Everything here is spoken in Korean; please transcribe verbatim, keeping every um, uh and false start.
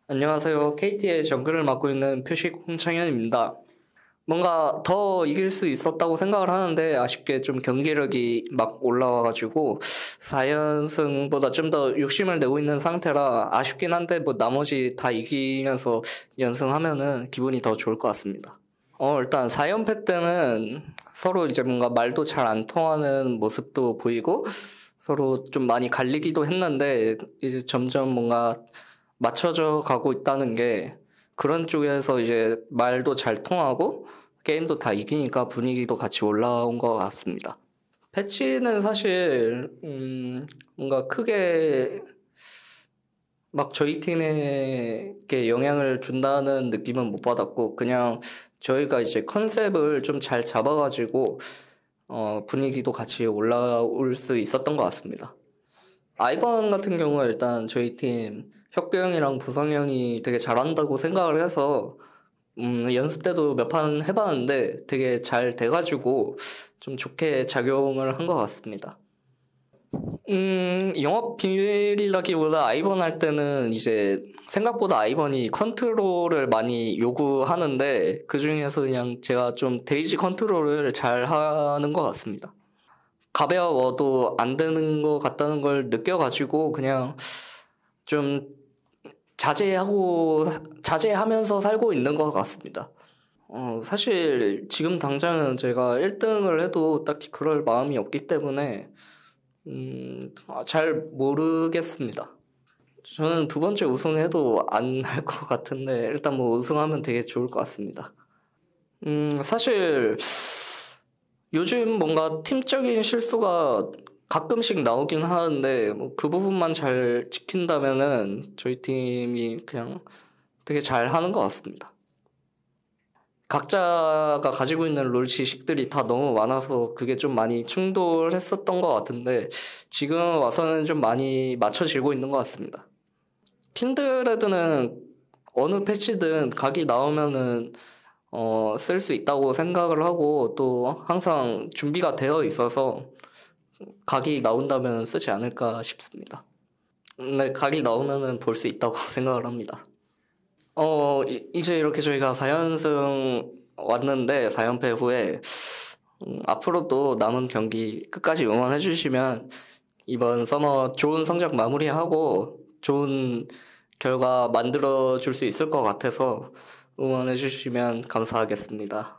안녕하세요. 케이티의 정글을 맡고 있는 표식 홍창현입니다. 뭔가 더 이길 수 있었다고 생각을 하는데 아쉽게 좀 경기력이 막 올라와가지고 사 연승보다 좀 더 욕심을 내고 있는 상태라 아쉽긴 한데 뭐 나머지 다 이기면서 연승하면은 기분이 더 좋을 것 같습니다. 어, 일단 사 연패 때는 서로 이제 뭔가 말도 잘 안 통하는 모습도 보이고 서로 좀 많이 갈리기도 했는데 이제 점점 뭔가 맞춰져 가고 있다는 게 그런 쪽에서 이제 말도 잘 통하고 게임도 다 이기니까 분위기도 같이 올라온 것 같습니다. 패치는 사실 음 뭔가 크게 막 저희 팀에게 영향을 준다는 느낌은 못 받았고 그냥 저희가 이제 컨셉을 좀 잘 잡아가지고 어 분위기도 같이 올라올 수 있었던 것 같습니다. 아이번 같은 경우는 일단 저희 팀 혁규 형이랑 부성 형이 되게 잘한다고 생각을 해서 음, 연습 때도 몇 판 해봤는데 되게 잘 돼가지고 좀 좋게 작용을 한 것 같습니다. 음, 영업 비밀이라기보다 아이번 할 때는 이제 생각보다 아이번이 컨트롤을 많이 요구하는데 그 중에서 그냥 제가 좀 데이지 컨트롤을 잘 하는 것 같습니다. 가벼워도 안 되는 것 같다는 걸 느껴가지고 그냥 좀 자제하고 자제하면서 살고 있는 것 같습니다. 어, 사실 지금 당장은 제가 일 등을 해도 딱히 그럴 마음이 없기 때문에 음, 잘 모르겠습니다. 저는 두 번째 우승해도 안 할 것 같은데 일단 뭐 우승하면 되게 좋을 것 같습니다. 음, 사실 요즘 뭔가 팀적인 실수가 가끔씩 나오긴 하는데 뭐 그 부분만 잘 지킨다면은 저희 팀이 그냥 되게 잘 하는 것 같습니다. 각자가 가지고 있는 롤 지식들이 다 너무 많아서 그게 좀 많이 충돌했었던 것 같은데 지금 와서는 좀 많이 맞춰지고 있는 것 같습니다. 킨드레드는 어느 패치든 각이 나오면은 어, 쓸 수 있다고 생각을 하고 또 항상 준비가 되어 있어서 각이 나온다면 쓰지 않을까 싶습니다. 근데 각이 나오면은 볼 수 있다고 생각을 합니다. 어, 이- 이제 이렇게 저희가 사 연승 왔는데 사 연패 후에 음, 앞으로도 남은 경기 끝까지 응원해 주시면 이번 서머 좋은 성적 마무리하고 좋은 결과 만들어 줄 수 있을 것 같아서 응원해 주시면 감사하겠습니다.